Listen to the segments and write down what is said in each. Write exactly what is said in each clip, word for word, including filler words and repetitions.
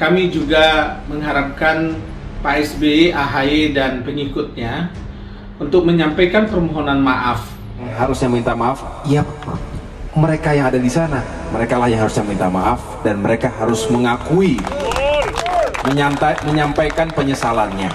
Kami juga mengharapkan Pak S B Y, A H Y, dan pengikutnya untuk menyampaikan permohonan maaf. Harusnya minta maaf, ya mereka yang ada di sana, mereka lah yang harusnya minta maaf, dan mereka harus mengakui, menyantai, menyampaikan penyesalannya.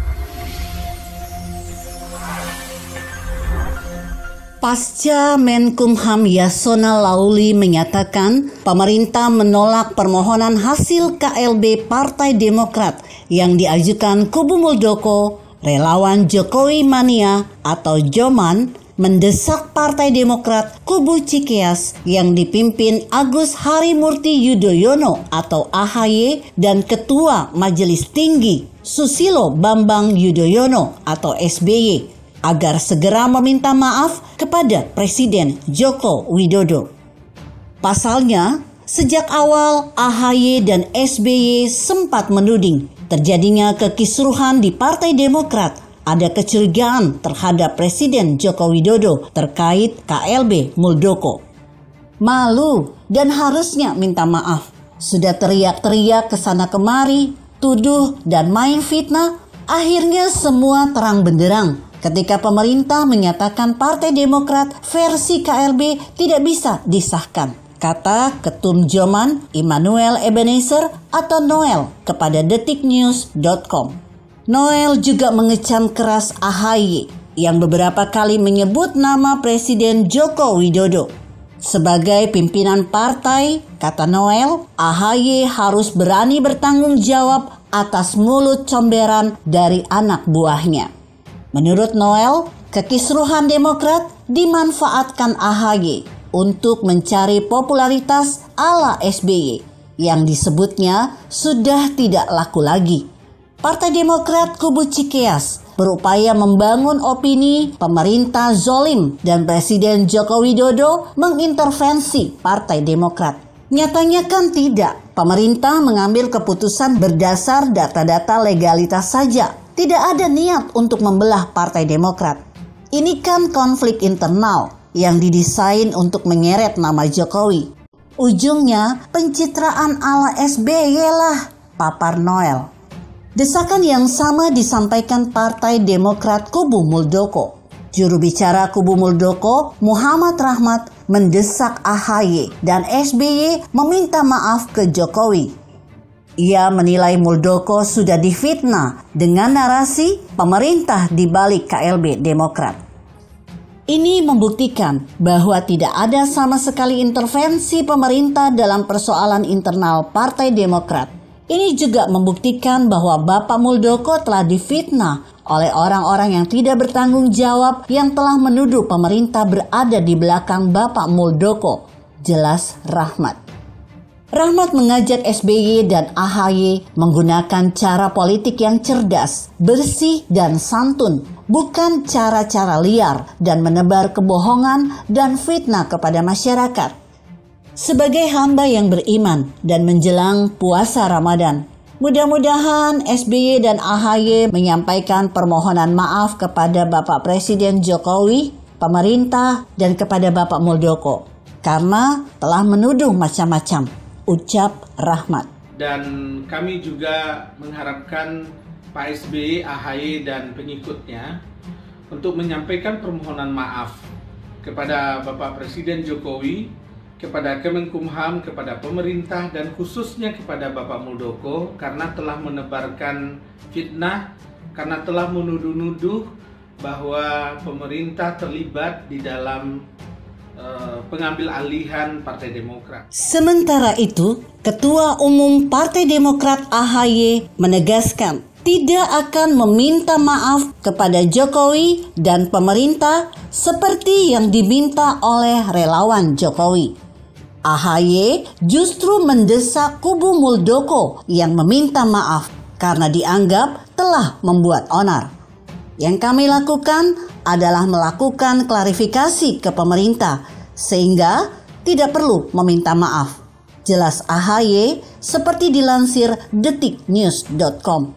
Pasca Menkumham Yasona Lawli menyatakan pemerintah menolak permohonan hasil K L B Partai Demokrat yang diajukan kubu Muldoko, relawan Jokowi Mania atau Joman mendesak Partai Demokrat kubu Cikeas yang dipimpin Agus Harimurti Yudhoyono atau A H Y dan Ketua Majelis Tinggi Susilo Bambang Yudhoyono atau S B Y agar segera meminta maaf kepada Presiden Joko Widodo. Pasalnya, sejak awal A H Y dan S B Y sempat menuding terjadinya kekisruhan di Partai Demokrat, ada kecurigaan terhadap Presiden Joko Widodo terkait K L B Muldoko. Malu dan harusnya minta maaf. Sudah teriak-teriak kesana kemari, tuduh dan main fitnah, akhirnya semua terang benderang ketika pemerintah menyatakan Partai Demokrat versi K L B tidak bisa disahkan, kata Ketum Joman Immanuel Ebenezer atau Noel kepada detik news dot com. Noel juga mengecam keras A H Y yang beberapa kali menyebut nama Presiden Joko Widodo. Sebagai pimpinan partai, kata Noel, A H Y harus berani bertanggung jawab atas mulut comberan dari anak buahnya. Menurut Noel, kekisruhan Demokrat dimanfaatkan A H Y untuk mencari popularitas ala S B Y yang disebutnya sudah tidak laku lagi. Partai Demokrat kubu Cikeas berupaya membangun opini pemerintah zolim dan Presiden Joko Widodo mengintervensi Partai Demokrat. Nyatanya kan tidak, pemerintah mengambil keputusan berdasar data-data legalitas saja. Tidak ada niat untuk membelah Partai Demokrat. Ini kan konflik internal yang didesain untuk menyeret nama Jokowi. Ujungnya pencitraan ala S B Y lah, papar Noel. Desakan yang sama disampaikan Partai Demokrat kubu Muldoko. Juru bicara kubu Muldoko, Muhammad Rahmat, mendesak A H Y dan S B Y meminta maaf ke Jokowi. Ia menilai Muldoko sudah difitnah dengan narasi pemerintah di balik K L B Demokrat. Ini membuktikan bahwa tidak ada sama sekali intervensi pemerintah dalam persoalan internal Partai Demokrat. Ini juga membuktikan bahwa Bapak Muldoko telah difitnah oleh orang-orang yang tidak bertanggung jawab yang telah menuduh pemerintah berada di belakang Bapak Muldoko. Jelas Rahmat. Rahmat mengajak S B Y dan A H Y menggunakan cara politik yang cerdas, bersih dan santun, bukan cara-cara liar dan menebar kebohongan dan fitnah kepada masyarakat. Sebagai hamba yang beriman dan menjelang puasa Ramadan, mudah-mudahan S B Y dan A H Y menyampaikan permohonan maaf kepada Bapak Presiden Jokowi, pemerintah, dan kepada Bapak Muldoko karena telah menuduh macam-macam. Ucap Rahmat. Dan kami juga mengharapkan Pak S B Y, A H Y, dan pengikutnya untuk menyampaikan permohonan maaf kepada Bapak Presiden Jokowi, kepada Kemenkumham, kepada pemerintah, dan khususnya kepada Bapak Muldoko karena telah menebarkan fitnah, karena telah menuduh-nuduh bahwa pemerintah terlibat di dalam Uh, pengambil alihan Partai Demokrat. Sementara itu, Ketua Umum Partai Demokrat A H Y menegaskan tidak akan meminta maaf kepada Jokowi dan pemerintah seperti yang diminta oleh relawan Jokowi. A H Y justru mendesak kubu Muldoko yang meminta maaf karena dianggap telah membuat onar. Yang kami lakukan adalah melakukan klarifikasi ke pemerintah sehingga tidak perlu meminta maaf. Jelas A H Y seperti dilansir detik news dot com.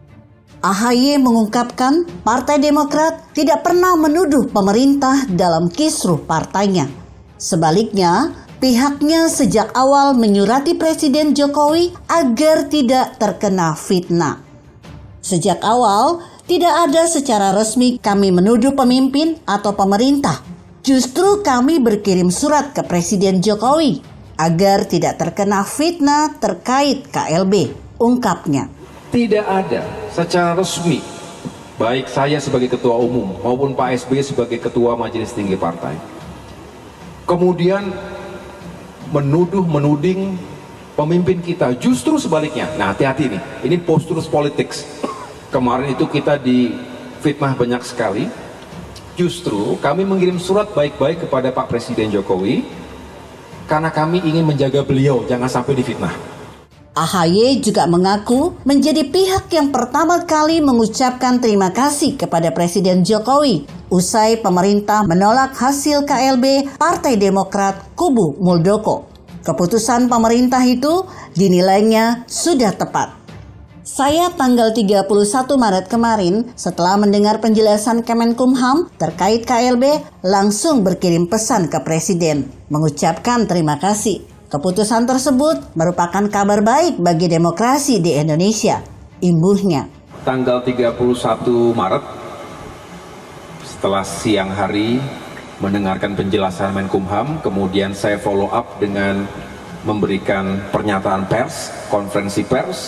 A H Y mengungkapkan Partai Demokrat tidak pernah menuduh pemerintah dalam kisruh partainya. Sebaliknya, pihaknya sejak awal menyurati Presiden Jokowi agar tidak terkena fitnah. Sejak awal, tidak ada secara resmi kami menuduh pemimpin atau pemerintah. Justru kami berkirim surat ke Presiden Jokowi agar tidak terkena fitnah terkait K L B, ungkapnya. Tidak ada secara resmi, baik saya sebagai ketua umum maupun Pak S B Y sebagai ketua Majelis Tinggi Partai, kemudian menuduh menuding pemimpin kita. Justru sebaliknya. Nah, hati-hati nih, ini postur politik. Kemarin itu kita difitnah banyak sekali. Justru kami mengirim surat baik-baik kepada Pak Presiden Jokowi karena kami ingin menjaga beliau jangan sampai difitnah. A H Y juga mengaku menjadi pihak yang pertama kali mengucapkan terima kasih kepada Presiden Jokowi usai pemerintah menolak hasil K L B Partai Demokrat kubu Muldoko. Keputusan pemerintah itu dinilainya sudah tepat. Saya tanggal tiga puluh satu Maret kemarin setelah mendengar penjelasan Kemenkumham terkait K L B langsung berkirim pesan ke Presiden mengucapkan terima kasih. Keputusan tersebut merupakan kabar baik bagi demokrasi di Indonesia, imbuhnya. Tanggal tiga puluh satu Maret setelah siang hari mendengarkan penjelasan Menkumham, kemudian saya follow up dengan memberikan pernyataan pers, konferensi pers.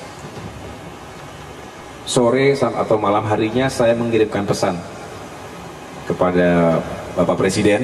Sore atau malam harinya saya mengirimkan pesan kepada Bapak Presiden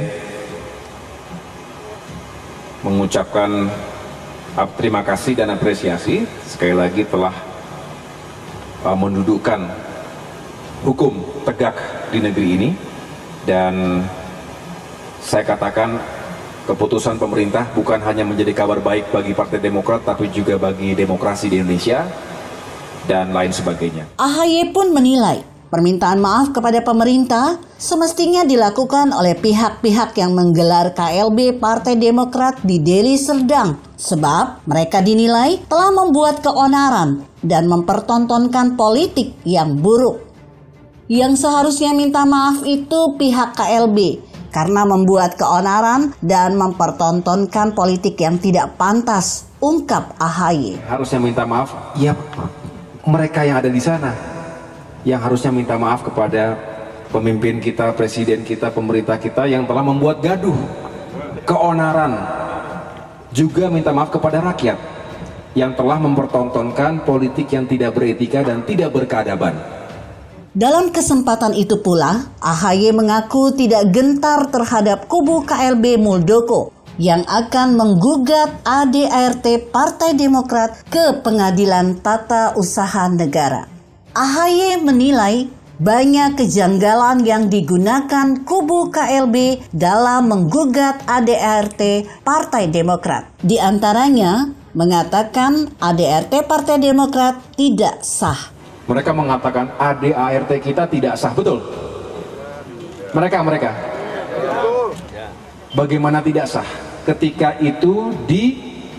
mengucapkan terima kasih dan apresiasi sekali lagi telah uh, mendudukkan hukum tegak di negeri ini, dan saya katakan keputusan pemerintah bukan hanya menjadi kabar baik bagi Partai Demokrat tapi juga bagi demokrasi di Indonesia dan lain sebagainya. A H Y pun menilai permintaan maaf kepada pemerintah semestinya dilakukan oleh pihak-pihak yang menggelar K L B Partai Demokrat di Deli Serdang, sebab mereka dinilai telah membuat keonaran dan mempertontonkan politik yang buruk. Yang seharusnya minta maaf itu pihak K L B karena membuat keonaran dan mempertontonkan politik yang tidak pantas, ungkap A H Y. Harusnya minta maaf, ya mereka yang ada di sana yang harusnya minta maaf kepada pemimpin kita, presiden kita, pemerintah kita yang telah membuat gaduh, keonaran. Juga minta maaf kepada rakyat yang telah mempertontonkan politik yang tidak beretika dan tidak berkeadaban. Dalam kesempatan itu pula, A H Y mengaku tidak gentar terhadap kubu K L B Muldoko yang akan menggugat A D A R T Partai Demokrat ke Pengadilan Tata Usaha Negara. A H Y menilai banyak kejanggalan yang digunakan kubu K L B dalam menggugat A D A R T Partai Demokrat. Di antaranya mengatakan A D A R T Partai Demokrat tidak sah. Mereka mengatakan A D A R T kita tidak sah, betul? Mereka, mereka. Bagaimana tidak sah? Ketika itu di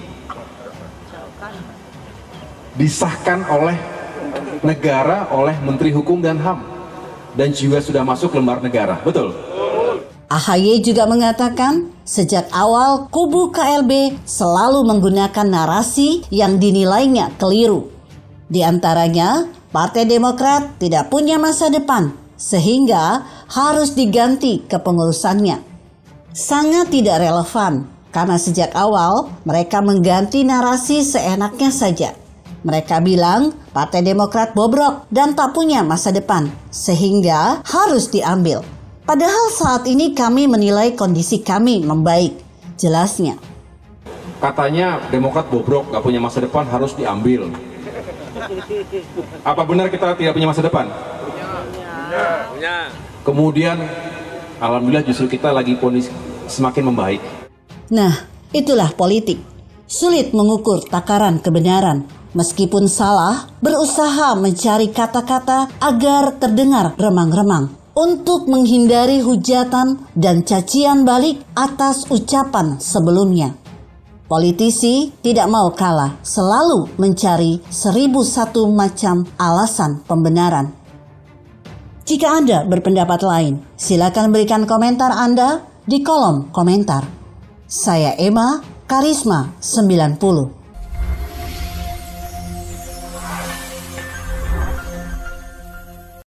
disahkan oleh negara, oleh Menteri Hukum dan H A M, dan juga sudah masuk lembar negara, betul? A H Y juga mengatakan sejak awal kubu K L B selalu menggunakan narasi yang dinilainya keliru. Di antaranya, Partai Demokrat tidak punya masa depan sehingga harus diganti kepengurusannya. Sangat tidak relevan karena sejak awal mereka mengganti narasi seenaknya saja. Mereka bilang Partai Demokrat bobrok dan tak punya masa depan, sehingga harus diambil. Padahal saat ini kami menilai kondisi kami membaik, jelasnya. Katanya Demokrat bobrok, gak punya masa depan, harus diambil. Apa benar kita tidak punya masa depan? Punya. Kemudian, alhamdulillah justru kita lagi kondisi semakin membaik. Nah, itulah politik. Sulit mengukur takaran kebenaran. Meskipun salah, berusaha mencari kata-kata agar terdengar remang-remang untuk menghindari hujatan dan cacian balik atas ucapan sebelumnya. Politisi tidak mau kalah, selalu mencari seribu satu macam alasan pembenaran. Jika Anda berpendapat lain, silakan berikan komentar Anda di kolom komentar. Saya Emma, Karisma sembilan puluh.